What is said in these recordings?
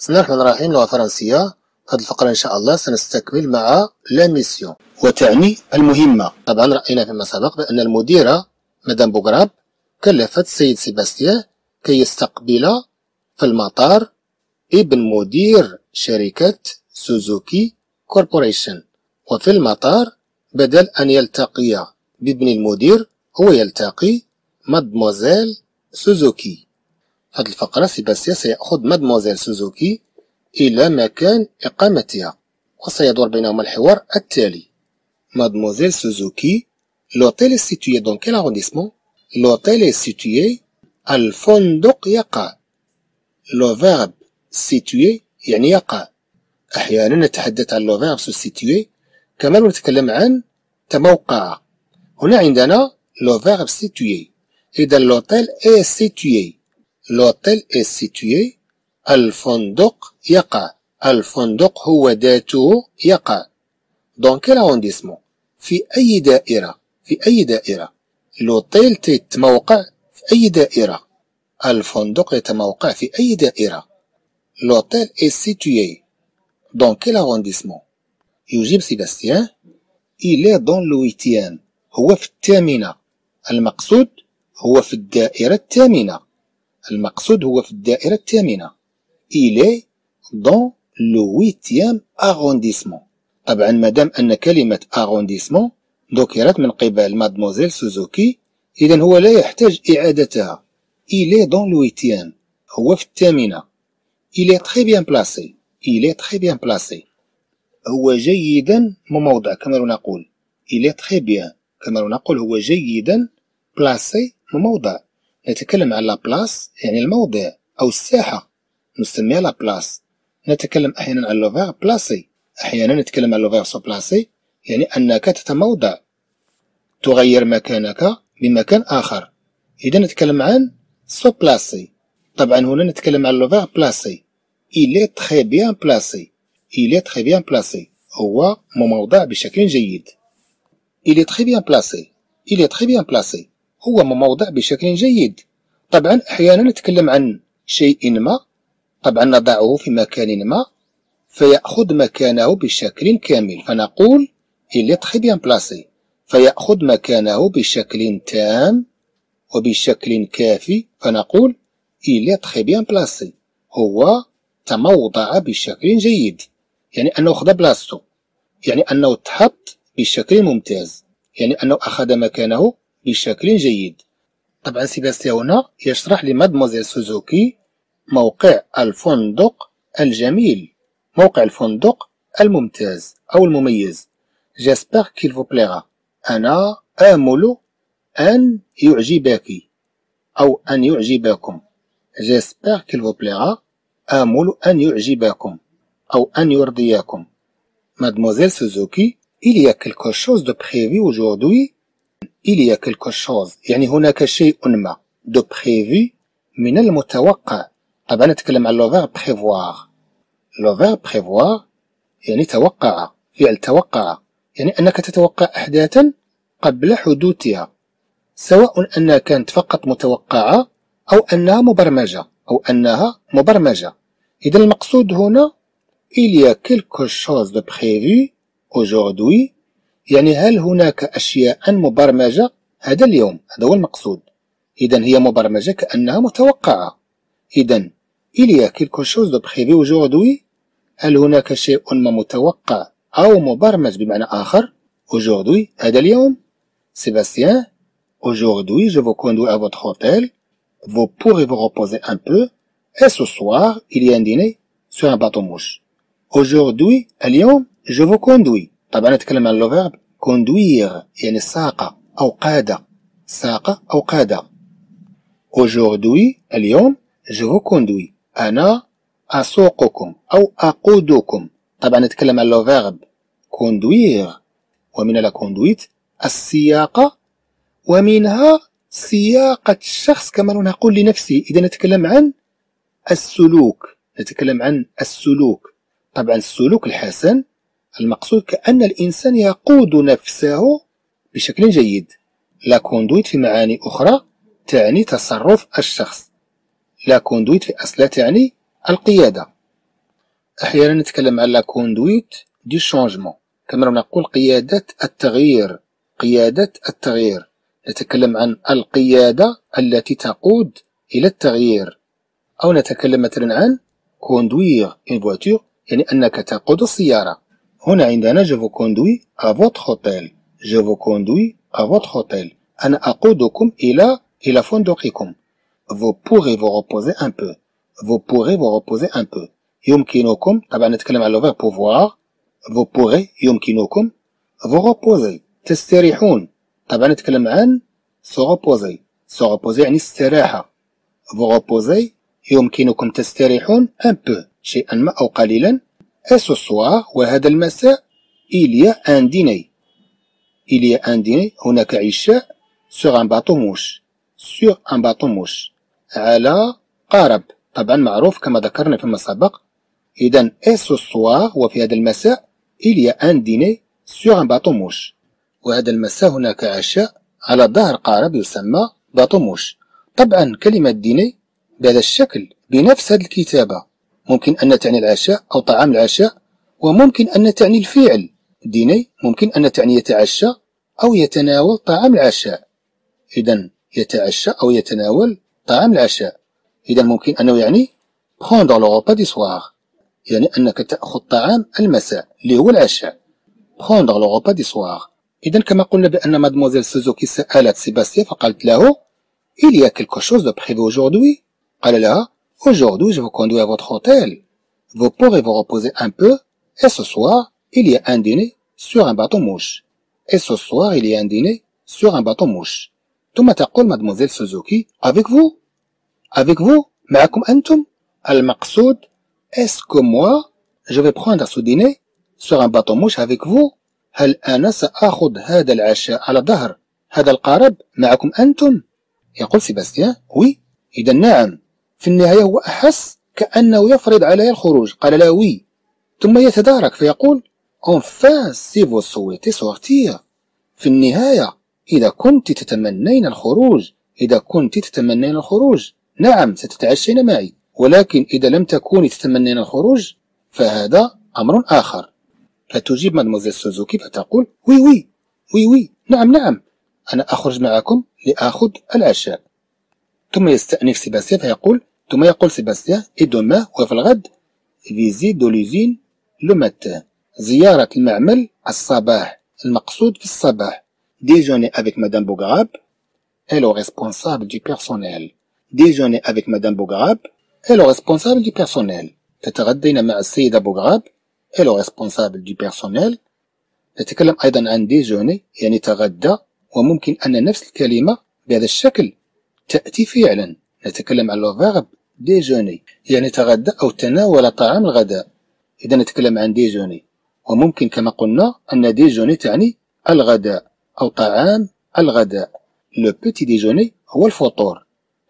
بسم الله الرحمن الرحيم. لغة فرنسية. هذه الفقرة إن شاء الله سنستكمل مع لا ميسيون، وتعني المهمة. طبعا رأينا فيما سبق بأن المديرة مدام بوغراب كلفت السيد سيباستيان كي يستقبل في المطار ابن مدير شركة سوزوكي كوربوريشن، وفي المطار بدل أن يلتقي بابن المدير هو يلتقي مادموزيل سوزوكي. هذه الفقرة سيباستيان سيأخذ مادموزيل سوزوكي إلى مكان إقامتها، وسيدور بينهما الحوار التالي. Mademoiselle Suzuki, l'hôtel est situé dans quel arrondissement? L'hôtel est situé الفندق يقع. Le verbe situé يعني يقع. أحيانا نتحدث عن le verbe se situer كما لو نتكلم عن تموقع. هنا عندنا le verbe situé. إذا l'hôtel est situé. L'hôtel est situé. الفندق يقع. الفندق هو ذاته يقع. Dans quel arrondissement؟ في أي دائرة؟ في أي دائرة؟ l'hôtel يتموقع في أي دائرة؟ الفندق يتموقع في أي دائرة؟ l'hôtel est situé dans quel arrondissement؟ يجيب سيباستيان il est dans le 8e. هو في الثامنة. المقصود هو في الدائرة الثامنة. المقصود هو في الدائرة الثامنة. il est dans le 8e arrondissement. طبعا مادام أن كلمة arrondissement ذكرت من قبل مادموزيل سوزوكي، إذن هو لا يحتاج إعادتها. il est dans le 8e. هو في الثامنة. il est très bien placé. il est très bien placé. هو جيدا مموضع كما نقول. il est très bien كما نقول هو جيدا placé مموضع. نتكلم عن لا بلاس يعني الموضع أو الساحة، نسميها لا بلاس. نتكلم أحيانا عن لو فيرب بلاسي. أحيانا نتكلم عن لو فيرب سو بلاسي يعني أنك تتموضع، تغير مكانك بمكان آخر. إذا نتكلم عن سو بلاسي. طبعا هنا نتكلم عن لو فيرب بلاسي. il est très bien placé. il est très bien placé. هو مموضع بشكل جيد. il est très bien placé. il est très bien placé. هو مموضع بشكل جيد. طبعا أحيانا نتكلم عن شيء ما، طبعا نضعه في مكان ما فيأخذ مكانه بشكل كامل، فنقول il est très bien placé. فيأخذ مكانه بشكل تام وبشكل كافي، فنقول il est très bien placé. هو تموضع بشكل جيد، يعني أنه أخذ بلاصتو، يعني أنه تحط بشكل ممتاز، يعني أنه أخذ مكانه بشكل جيد. طبعا سيباستيان هنا يشرح لمادموزيل سوزوكي موقع الفندق الجميل، موقع الفندق الممتاز أو المميز. J'espère qu'il vous plaira. أنا آمل أن يعجبك أو أن يعجبكم. J'espère qu'il vous plaira. آمل أن يعجبكم أو أن يرضيكم. Mademoiselle Suzuki, il y a quelque chose de prévu aujourd'hui. Il y a quelque chose يعني هناك شيء ما. de prévu من المتوقع. طبعا نتكلم عن لو فيرب prévoir. لو فيرب prévoir يعني توقع، فعل توقع، يعني أنك تتوقع أحداثا قبل حدوثها، سواء أنها كانت فقط متوقعة أو أنها مبرمجة. إذا المقصود هنا il y a quelque chose de prévu aujourd'hui يعني هل هناك أشياء مبرمجة هذا اليوم، هذا هو المقصود. إذا هي مبرمجة كأنها متوقعة. إذا il y a quelque chose de prévu aujourd'hui. هل هناك شيء ما متوقع أو مبرمج بمعنى آخر. aujourd'hui هذا اليوم. Sébastien, aujourd'hui je vous conduis à votre hôtel. Vous pourrez vous reposer un peu. Et ce soir il y a un dîner sur un bateau-mouche. Aujourd'hui اليوم je vous conduis. طبعا نتكلم عن le verbe conduire يعني ساقة أو قادة. ساقة أو قادة. aujourd'hui اليوم je vous conduis. أنا أسوقكم أو أقودكم. طبعا نتكلم عن le verbe conduire ومن la conduite السياقة ومنها سياقة الشخص كما نقول لنفسه. إذا نتكلم عن السلوك. نتكلم عن السلوك. طبعا السلوك الحسن المقصود كأن الإنسان يقود نفسه بشكل جيد. لا كوندويت في معاني أخرى تعني تصرف الشخص. لا كوندويت في أصلها تعني القيادة. أحيانا نتكلم على كوندويت دي شونجمون، كما نقول قيادة التغيير. قيادة التغيير، نتكلم عن القيادة التي تقود إلى التغيير. أو نتكلم مثلا عن conduire une voiture، يعني أنك تقود السيارة. هنا عندنا je vous conduis à votre hôtel. je vous conduis à votre hôtel. أنا أقودكم إلى فندقكم. vous pourrez vous reposer un peu. vous pourrez vous reposer un peu. يمكنكم، طبعا نتكلم على le verbe pouvoir. vous pourrez يمكنكم vous reposer تستريحون. طبعا نتكلم عن se reposer. se reposer يعني استراحة. vous reposer يمكنكم تستريحون un peu شيئا ما أو قليلا. et ce soir وهذا المساء il y a un dîner. il y a un dîner هناك عشاء sur un bateau mouche. sur un bateau mouche على قارب، طبعا معروف كما ذكرنا فيما سبق. إذن et ce soir وفي هذا المساء il y a un dîner sur un bateau mouche، وهذا المساء هناك عشاء على ظهر قارب يسمى باطو موش. طبعا كلمة ديني بهذا الشكل بنفس هذه الكتابة ممكن أن تعني العشاء أو طعام العشاء، وممكن أن تعني الفعل. ديني ممكن أن تعني يتعشى أو يتناول طعام العشاء. إذن يتعشى أو يتناول طعام العشاء. إذن ممكن أنه يعني prendre le repas du soir، يعني أنك تأخذ طعام المساء اللي هو العشاء. prendre le repas du soir. إذن كما قلنا بأن مادموزيل سوزوكي سألت سيباستيان فقالت له il y a quelque chose de prévu aujourd'hui. قال لها aujourd'hui je vous conduis à votre hôtel. vous pourrez vous reposer un peu et ce soir il y a un dîner sur un bateau mouche. et ce soir il y a un dîner sur un bateau mouche. ثم تقول مادموزيل سوزوكي avec vous. avec vous معكم أنتم. المقصود est-ce que moi je vais prendre ce dîner sur un bateau mouche avec vous. هل أنا سأخذ هذا العشاء على ظهر هذا القارب معكم أنتم؟ يقول سيباستيان وي. إذا نعم. في النهاية هو أحس كأنه يفرض علي الخروج، قال لا وي. ثم يتدارك فيقول enfin si vous souhaitez sortir. في النهاية إذا كنت تتمنين الخروج، إذا كنت تتمنين الخروج نعم ستتعشين معي، ولكن إذا لم تكوني تتمنين الخروج فهذا أمر آخر. فتجيب مادموزيل سوزوكي فتقول وي وي وي وي نعم نعم أنا أخرج معكم لآخذ العشاء. ثم يستأنف سيباستيان فيقول ثم يقول سيباستيان et demain وفي الغد visite de l'usine le matin. زيارة المعمل الصباح، المقصود في الصباح. déjeuner avec madame Bougrab et le responsable du personnel. déjeuner avec madame Bougrab et le responsable du personnel. تتغدين مع السيدة بوغراب et le responsable du personnel. نتكلم أيضا عن déjeuner يعني تغدى، وممكن أن نفس الكلمة بهذا الشكل تأتي فعلا. نتكلم عن le verbe déjeuner يعني تغدى أو تناول طعام الغداء. إذا نتكلم عن déjeuner، وممكن كما قلنا أن déjeuner تعني الغداء أو طعام الغداء. le petit déjeuner هو الفطور.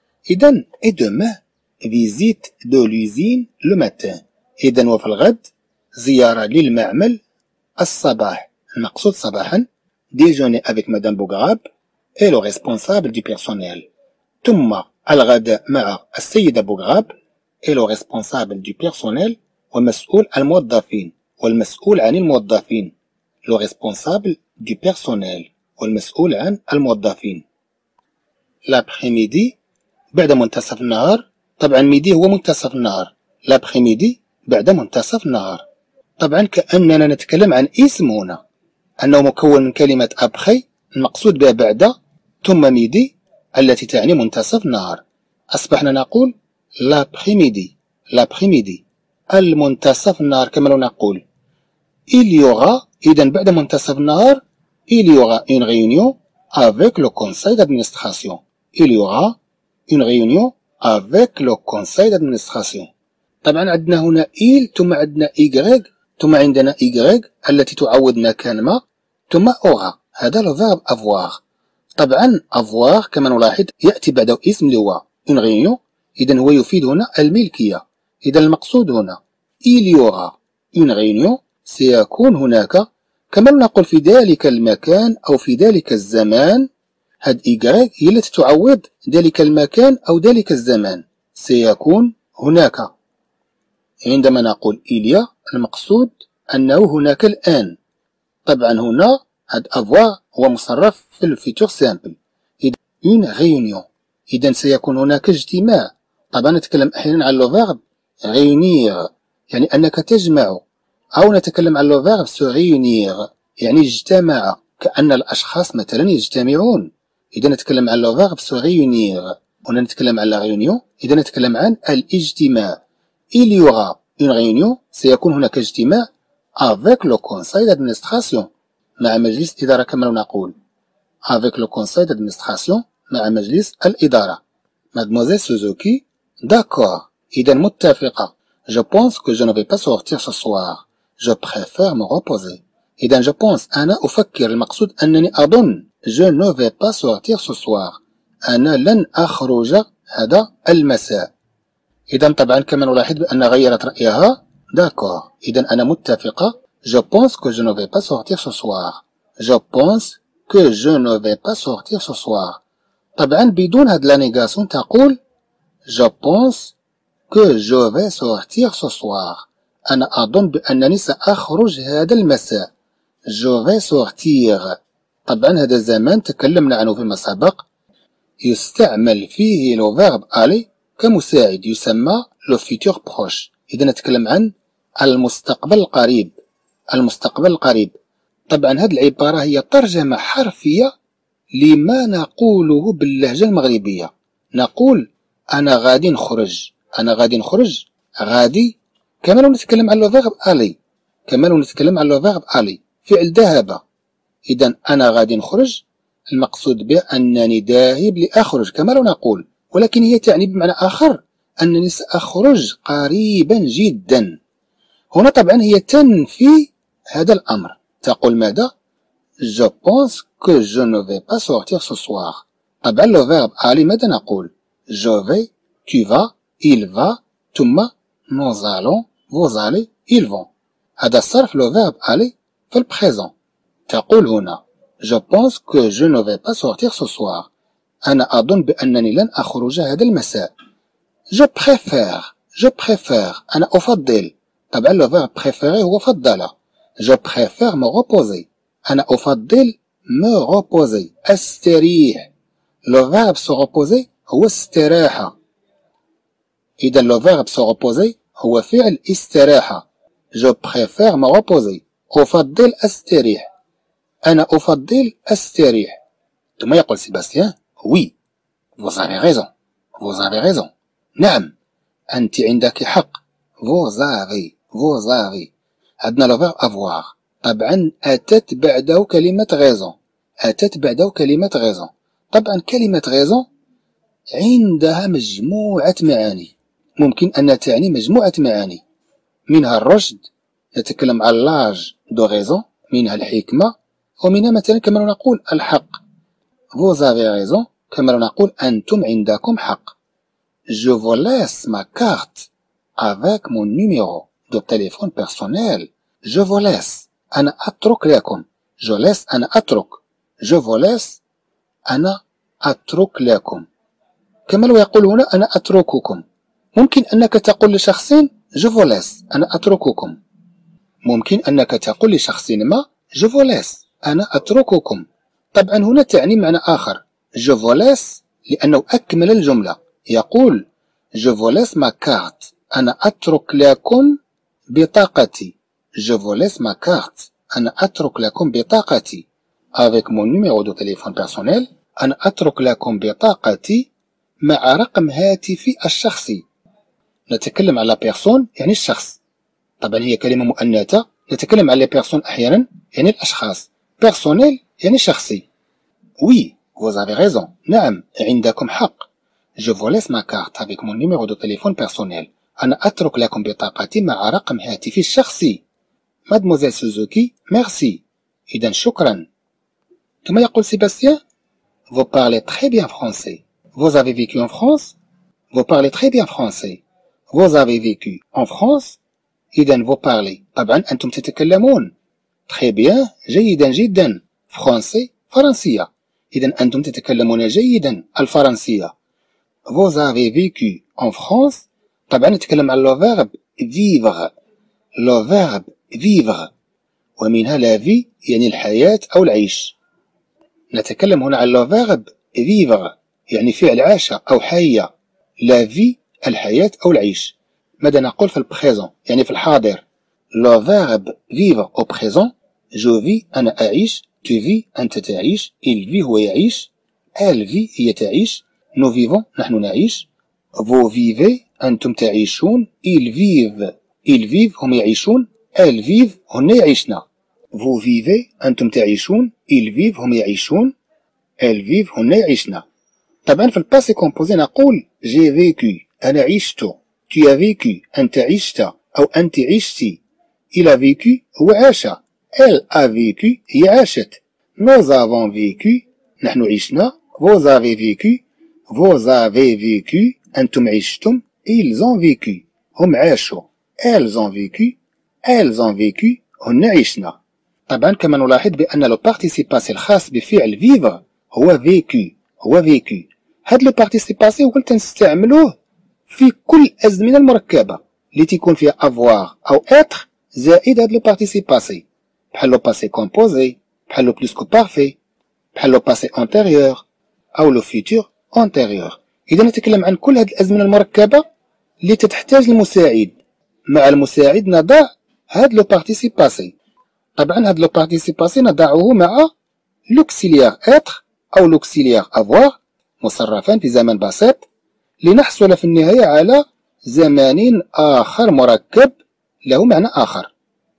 إذا et demain visite de l'usine le matin. إذا وفي الغد زيارة للمعمل الصباح، المقصود صباحا. déjeuner avec madame Bougrab et le responsable du personnel. ثم الغداء مع السيدة بوغراب et le responsable du personnel ومسؤول الموظفين والمسؤول عن الموظفين. le responsable du personnel والمسؤول عن الموظفين. l'après-midi بعد منتصف النهار. طبعا ميدي هو منتصف النهار، l'après-midi بعد منتصف النهار. طبعا كأننا نتكلم عن اسم هنا، أنه مكون من كلمة أبخي المقصود بها بعد ثم ميدي التي تعني منتصف النهار. أصبحنا نقول l'après-midi. l'après-midi المنتصف النهار كما لو نقول il y aura. إذن بعد منتصف النهار il y aura une réunion avec le conseil d'administration. il y aura une réunion avec le conseil d'administration. طبعا عندنا هنا il ثم عندنا y ثم عندنا y التي تعوض مكان ما ثم aura. هذا le verbe avoir. طبعا avoir كما نلاحظ يأتي بعده اسم اللي هو une réunion، إذن هو يفيد هنا الملكية. إذا المقصود هنا il y aura une réunion سيكون هناك، كما نقول في ذلك المكان أو في ذلك الزمان. هاد y هي التي تعوض ذلك المكان أو ذلك الزمان، سيكون هناك. عندما نقول إليا المقصود أنه هناك الآن. طبعا هنا هاد أفواغ هو مصرف في الفيتور سامبل. إذا اون غيونيون، إذا سيكون هناك اجتماع. طبعا نتكلم أحيانا عن لو فيرب غيونيغ يعني أنك تجمع، أو نتكلم عن لو فيرب سو غيونيغ يعني اجتمع، كأن الأشخاص مثلا يجتمعون. إذا نتكلم عن لو فيرب سو غيونيغ. هنا نتكلم عن لا غيونيون، إذا نتكلم عن الاجتماع. Il y aura une réunion، سيكون هناك اجتماع avec le conseil d'administration، مع مجلس إدارة كما نقول avec le conseil d'administration، مع مجلس الإدارة. Mademoiselle Suzuki، d'accord، إذا متفقة. Je pense que je ne vais pas sortir ce soir، je préfère me reposer. إذا je pense أنا أفكر، المقصود أنني أظن. je ne vais pas sortir ce soir، أنا لن أخرج هذا المساء. إذا طبعا كما نلاحظ بأن غيرت رأيها. d'accord، إذا أنا متفقة. je pense que je ne vais pas sortir ce soir، je pense que je ne vais pas sortir ce soir. طبعا بدون هاد لا نيغاسيون تقول je pense que je vais sortir ce soir، أنا أظن بأنني سأخرج هذا المساء. je vais sortir، طبعا هذا الزمان تكلمنا عنه فيما سبق، يستعمل فيه لو فيرب aller كمساعد، يسمى لو فيتور بروش. إذا نتكلم عن المستقبل القريب. المستقبل القريب. طبعا هذه العبارة هي ترجمة حرفية لما نقوله باللهجة المغربية. نقول أنا غادي نخرج، أنا غادي نخرج، غادي كما لو نتكلم عن لو فيرب aller، كما لو نتكلم عن لو فيرب aller فعل ذهب. إذا أنا غادي نخرج المقصود به أنني ذاهب لأخرج كما لو نقول، ولكن هي تعني بمعنى آخر أنني سأخرج قريبا جدا. هنا طبعا هي تنفي هذا الأمر، تقول ماذا؟ je pense que je ne vais pas sortir ce soir. طبعا لو فيرب aller ماذا نقول؟ je vais، tu vas، il va، ثم nous allons، vous allez، ils vont. هذا الصرف لو فيرب aller في البريزون. تقول هنا je pense que je ne vais pas sortir ce soir، أنا أظن بأنني لن أخرج هذا المساء. je préfère، أنا أفضل. طبعا لو فيرب préférer هو فضل. je préfère me reposer، أنا أفضل me reposer، أستريح. لو فيرب se reposer هو استراحة. إذا لو فيرب se reposer هو فعل استراحة. je préfère me reposer، أفضل أستريح، أنا أفضل أستريح. ثم يقول سيباستيان oui vous avez raison، vous avez raison، نعم أنت عندك حق. vous avez عندنا لو فيرب avoir. طبعا أتت بعده كلمة raison، أتت بعده كلمة raison. طبعا كلمة raison عندها مجموعة معاني، ممكن أن تعني مجموعة معاني، منها الرشد، نتكلم عن لاج دو raison، منها الحكمة، ومنها مثلا كما نقول الحق. vous avez raison كما نقول أنتم عندكم حق. je vous laisse ma carte avec mon numéro de téléphone personnel. je vous laisse، أنا أترك لكم. je laisse أنا أترك، je vous laisse أنا أترك لكم. كما لو يقول هنا أنا أترككم. ممكن أنك تقول لشخص je vous laisse أنا أترككم، ممكن أنك تقول لشخص ما je vous laisse أنا أترككم. طبعا هنا تعني معنى آخر. je vous laisse لأنه أكمل الجملة، يقول je vous laisse ma carte، أنا أترك لكم بطاقتي. je vous laisse ma carte، أنا أترك لكم بطاقتي. avec mon numéro de téléphone personnel، أنا أترك لكم بطاقتي مع رقم هاتفي الشخصي. نتكلم على بيرسون يعني الشخص، طبعا هي كلمة مؤنثة، نتكلم على بيرسون أحيانا يعني الأشخاص. بيرسونيل يعني شخصي. oui vous avez raison، نعم عندكم حق. je vous laisse ma carte avec mon numéro de téléphone personnel، أنا أترك لكم بطاقتي مع رقم هاتفي الشخصي. مادموزيل سوزوكي merci، إذا شكرا. ثم يقول سيباستيان vous parlez très bien français، vous avez vécu en France. vous parlez très bien français، vous avez vécu en France. إذا vous parlez طبعا أنتم تتكلمون très bien جيدا جدا، فرنسي فرنسية، إذا أنتم تتكلمون جيدا الفرنسية. vous avez vécu en France، طبعا نتكلم عن لو فيرب vivre. Le verbe vivre. ومنها la vie يعني الحياة أو العيش. نتكلم هنا عن le verbe vivre يعني فعل عاش أو حي. la vie الحياة أو العيش. ماذا نقول في البريزون يعني في الحاضر؟ le verbe vivre au présent. je vis أنا أعيش. tu vis أنت تعيش. il vit هو يعيش. elle vit هي تعيش. nous vivons نحن نعيش. vous vivez أنتم تعيشون. ils vivent هم يعيشون. elles vivent هن يعيشن. vous vivez أنتم تعيشون. ils vivent هم يعيشون. elles vivent هن يعيشن. طبعا في الباسي كومبوزي نقول j'ai vécu أنا عشت. tu as vécu أنت عشت أو أنت عشتي. il a vécu هو عاش. elle a vécu هي عاشت. nous avons vécu نحن عشنا. vous avez vécu أنتم عشتم. ils ont vécu هم عاشوا. elles ont vécu هن عشنا. طبعا كما نلاحظ بأن لو بارتيسيباسي الخاص بفعل vivre هو vécu. هاد لو بارتيسيباسي قلت نستعملوه في كل الأزمنة المركبة اللي تيكون فيها avoir أو être زائد هاد لو بارتيسيباسي، بحال لو باسي كومبوزي، بحال لو بلوس كو بارفي، بحال لو باسي أونتيريور أو لو فيتور أونتيريور. إذا نتكلم عن كل هاد الأزمنة المركبة اللي تتحتاج المساعد. مع المساعد نضع هاد لو بارتيسيباسي. طبعا هاد لو بارتيسيباسي نضعه مع لوكسيليير être أو لوكسيليير avoir مصرفان في زمن بسيط لنحصل في النهاية على زمان آخر مركب له معنى آخر.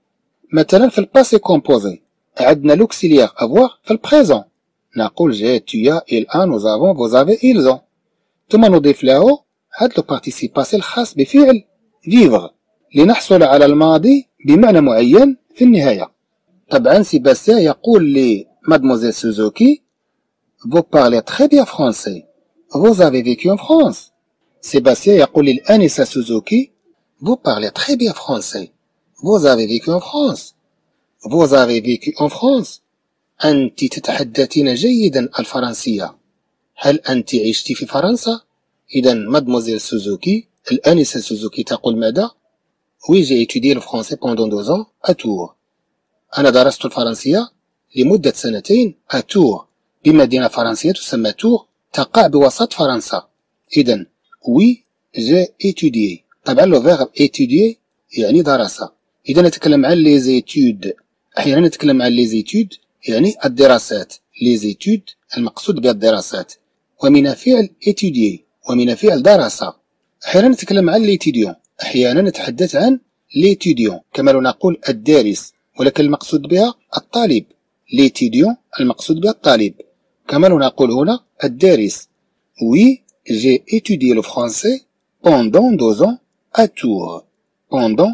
مثلا في الباسي كومبوزي عندنا لوكسيليير avoir في البريزون نقول j'ai, tu as, il a, nous avons, vous avez, ils ont. ثم نضيف له هاد لو بارتيسيباسي الخاص بفعل vivre لنحصل على الماضي بمعنى معين في النهاية. طبعا سيباستيان يقول لي مادموزيل سوزوكي vous parlez très bien français. vous avez vécu en France. سيباستيان يقول للآنسة سوزوكي vous parlez très bien français. vous avez vécu en France. vous avez vécu en France. أنت تتحدثين جيدا الفرنسية. هل أنت عشت في فرنسا؟ إذا مادموزيل سوزوكي الآنسة سوزوكي تقول ماذا؟ oui j'ai étudié le français pendant 2 ans à Tours. أنا درست الفرنسية لمدة 2 à Tours بمدينة فرنسية تسمى تور تقع بوسط فرنسا. إذا oui j'ai étudié. طبعا لو فيرب étudier يعني درس. إذا نتكلم عن les études أحيانا نتكلم عن les études يعني الدراسات. les études المقصود بها الدراسات. ومن فعل étudier ومن فعل درس. أحيانا نتكلم عن l'étudiant أحيانا نتحدث عن l'étudiant كما لو نقول الدارس ولكن المقصود بها الطالب. l'étudiant المقصود بها الطالب كما لو نقول هنا الدارس. oui j'ai étudié le français pendant 2 ans à Tours. pendant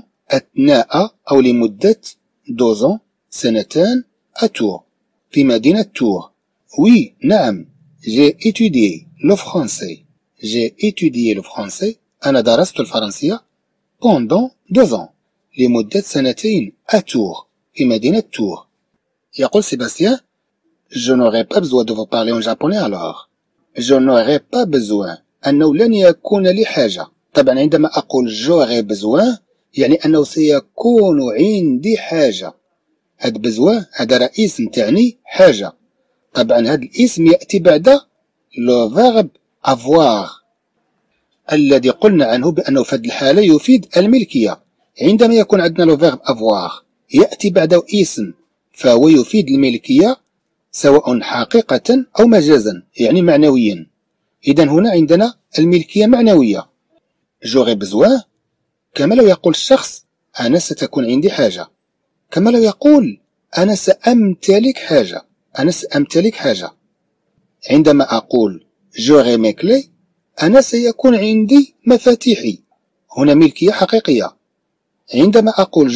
أثناء أو لمدة 2 ans 2 à Tours في مدينة تور. oui نعم j'ai étudié le français. j'ai étudié le français أنا درست الفرنسية pendant 2 ans لمدة 2 à Tours في مدينة تور. يقول سيباستيان je n'aurai pas besoin de vous parler en japonais alors. je n'aurai pas besoin أنه لن يكون لي حاجة. طبعا عندما أقول j'aurai besoin يعني أنه سيكون عندي حاجة. هاد besoin هذا رئيس تعني حاجة. طبعا هاد الاسم يأتي بعد le verbe avoir الذي قلنا عنه بأنه في هذه الحالة يفيد الملكية. عندما يكون عندنا le verbe avoir يأتي بعده اسم فهو يفيد الملكية سواء حقيقة أو مجازا يعني معنويا. إذا هنا عندنا الملكية معنوية. j'aurai besoin كما لو يقول الشخص أنا ستكون عندي حاجة. كما لو يقول أنا سأمتلك حاجة. أنا سأمتلك حاجة. عندما أقول j'aurai mes clés أنا سيكون عندي مفاتيحي. هنا ملكية حقيقية. عندما أقول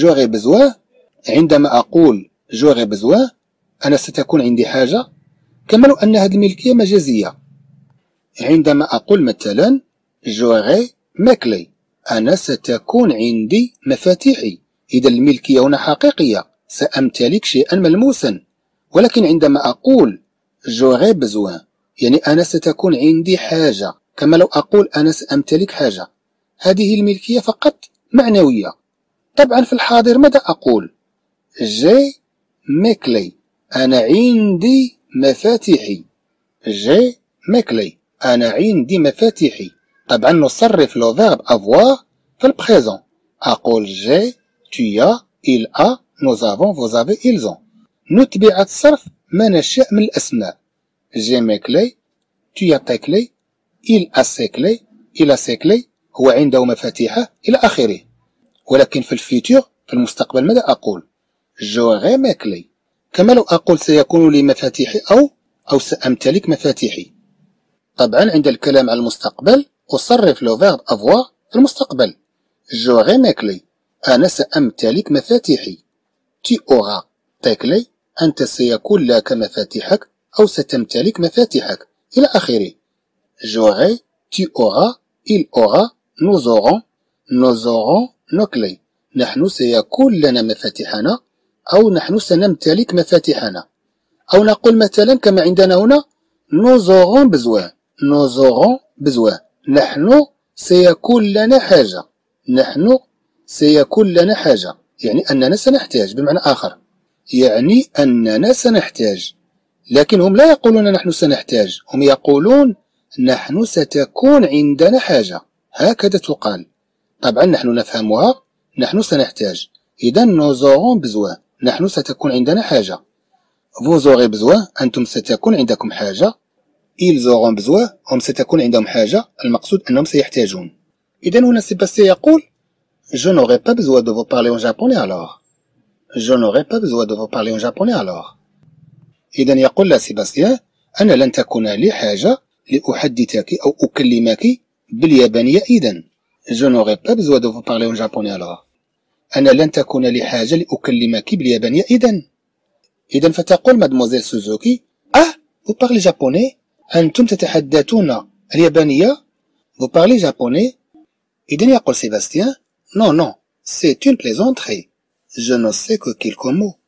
j'aurai besoin أنا ستكون عندي حاجة كما لو أن هذه الملكية مجازية. عندما أقول مثلا j'aurai mes clés أنا ستكون عندي مفاتيحي. إذا الملكية هنا حقيقية سأمتلك شيئا ملموسا. ولكن عندما أقول j'aurai besoin يعني أنا ستكون عندي حاجة كما لو أقول أنا سأمتلك حاجة هذه الملكية فقط معنوية. طبعا في الحاضر ماذا أقول؟ جي ميكلي، أنا عندي مفاتيحي. جي ميكلي، أنا عندي مفاتيحي. طبعا نصرف لو فيرب افوار في البريزون. أقول جي، tu as، il a، nous avons، vous avez، ils ont. نتبع الصرف ما نشاء من الأسماء. جي ميكلي، tu as tes clés، il a ses clés، il a ses clés، هو عنده مفاتيحه إلى آخره. ولكن في الفيتور في المستقبل ماذا أقول؟ j'aurai mes clés. كما لو أقول سيكون لي مفاتيحي أو سأمتلك مفاتيحي. طبعا عند الكلام عن المستقبل أصرف لو فيرب افوار في المستقبل. j'aurai mes clés، أنا سأمتلك مفاتيحي. tu auras tes clés، أنت سيكون لك مفاتيحك أو ستمتلك مفاتيحك إلى آخره. j'aurai، tu auras، il aura، nous aurons nos clés. نحن سيكون لنا مفاتيحنا أو نحن سنمتلك مفاتيحنا. أو نقول مثلا كما عندنا هنا nous aurons besoin، nous aurons besoin، نحن سيكون لنا حاجة. نحن سيكون لنا حاجة يعني أننا سنحتاج، بمعنى آخر يعني أننا سنحتاج. لكن هم لا يقولون نحن سنحتاج، هم يقولون نحن ستكون عندنا حاجة، هكذا تقال. طبعا نحن نفهمها، نحن سنحتاج، إذا nous aurons besoin، نحن ستكون عندنا حاجة. vous aurez besoin، أنتم ستكون عندكم حاجة. ils auront besoin، هم ستكون عندهم حاجة، المقصود أنهم سيحتاجون. إذا هنا سيباستيان يقول je n'aurai pas besoin de vous parler en japonais alors. je n'aurai pas besoin de vous parler en japonais alors. إذا يقول لا سيباستيان أنا لن تكون لي حاجة لأحدثك أو أكلمك باليابانية. إذا je n'aurai pas besoin de vous parler en japonais alors. أنا لن تكون لي حاجة لأكلمك باليابانية. إذا فتقول مادموزيل سوزوكي vous parlez japonais، أنتم تتحدثون اليابانية. vous parlez japonais. إذا يقول سيباستيان non c'est une plaisanterie، je ne sais que quelques mots.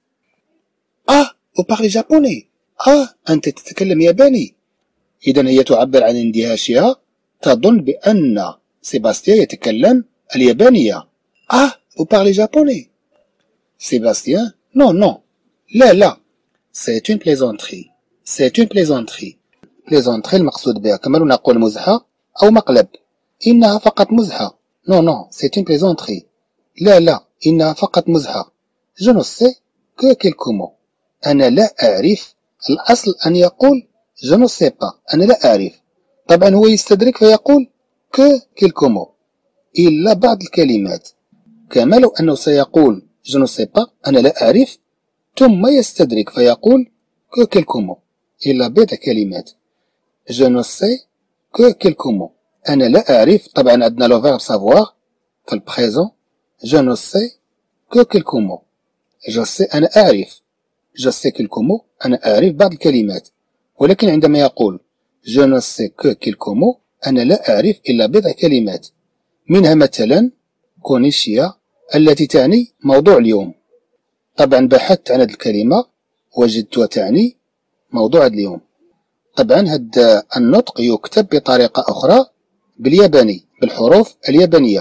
vous parlez japonais، أنت تتكلم ياباني. إذا هي تعبر عن اندهاشها، تظن بأن سيباستيان يتكلم اليابانية. vous parlez japonais. سيباستيان non لا c'est une plaisanterie، c'est une plaisanterie. plaisanterie المقصود بها كما نقول مزحة أو مقلب. إنها فقط مزحة. non c'est une plaisanterie. لا إنها فقط مزحة. je ne sais que quelques mots، أنا لا أعرف. الأصل أن يقول je ne sais pas، أنا لا أعرف. طبعا هو يستدرك فيقول que quelques mots، إلا بعض الكلمات. كما لو أنه سيقول je ne sais pas، أنا لا أعرف، ثم يستدرك فيقول que quelques mots، إلا بضع كلمات. je ne sais que quelques mots، أنا لا أعرف. طبعا عندنا لو فيرب savoir في البريزون. je ne sais que quelques mots، je sais أنا أعرف، je sais quelques mots أنا أعرف بعض الكلمات. ولكن عندما يقول je ne sais que quelques mots، أنا لا أعرف إلا بضع كلمات. منها مثلا كونيشيا التي تعني موضوع اليوم. طبعا بحثت عن هذه الكلمة وجدتها تعني موضوع اليوم. طبعا هذا النطق يكتب بطريقة أخرى بالياباني بالحروف اليابانية.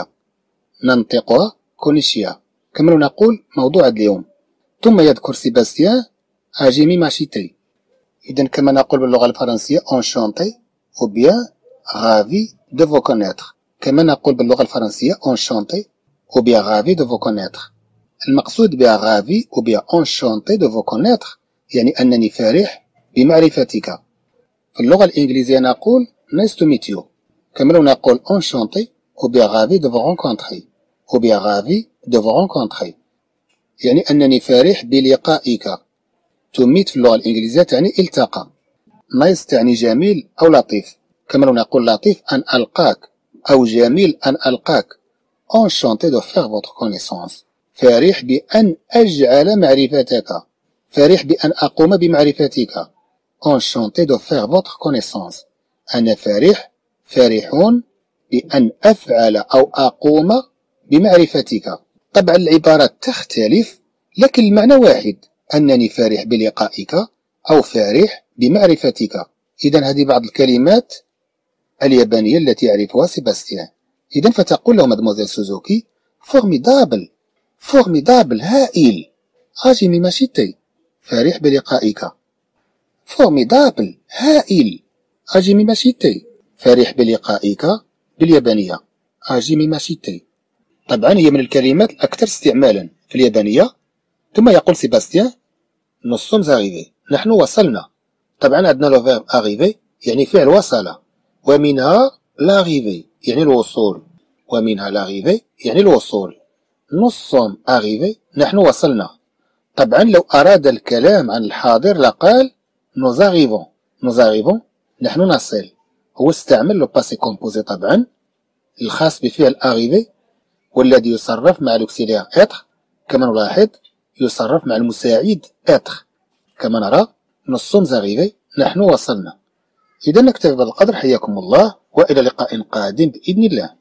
ننطقها كونيشيا كما نقول موضوع اليوم. ثم يذكر سيباستيان هاجيمي ماشيتي. إذا كما نقول باللغة الفرنسية enchanté ou bien ravi de vous connaître. كما نقول باللغة الفرنسية enchanté ou bien ravi de vous connaître. المقصود بها ravi ou bien enchanté de vous connaître يعني أنني فرح بمعرفتك. في اللغة الإنجليزية نقول nice to meet you. كما لو نقول enchanté ou bien ravi de vous rencontrer ou bien ravi de vous rencontrer يعني أنني فرح بلقائك. to meet في اللغة الإنجليزية تعني التقى. nice تعني جميل أو لطيف. كما لو نقول لطيف أن ألقاك أو جميل أن ألقاك. enchanté de faire votre connaissance. فرح بأن أجعل معرفتك. فرح بأن أقوم بمعرفتك. enchanté de faire votre connaissance. أنا فرحون بأن أفعل أو أقوم بمعرفتك. طبعا العبارات تختلف لكن المعنى واحد، أنني فرح بلقائك أو فرح بمعرفتك. إذا هذه بعض الكلمات اليابانية التي يعرفها سيباستيان. إذا فتقول له مادموزيل سوزوكي فورميدابل فورميدابل هائل. أجي ماشيتي فرح بلقائك. فورميدابل هائل. أجي ماشيتي فرح بلقائك باليابانية أجي ماشيتي. طبعا هي من الكلمات الأكثر استعمالا في اليابانية. ثم يقول سيباستيان nous sommes arrivés نحن وصلنا. طبعا عندنا لو فيرب arriver يعني فعل وصل، ومنها l'arrivée يعني الوصول، ومنها l'arrivée يعني الوصول. nous sommes arrivés نحن وصلنا. طبعا لو أراد الكلام عن الحاضر لقال nous arrivons. nous arrivons نحن نصل. هو استعمل لو باسي كومبوزي طبعا الخاص بفعل arriver، والذي يصرف مع الأكسيلير être كما نلاحظ، يصرف مع المساعد être كما نرى. nous sommes arrivés نحن وصلنا. إذا نكتفي بهذا القدر. حياكم الله وإلى لقاء قادم بإذن الله.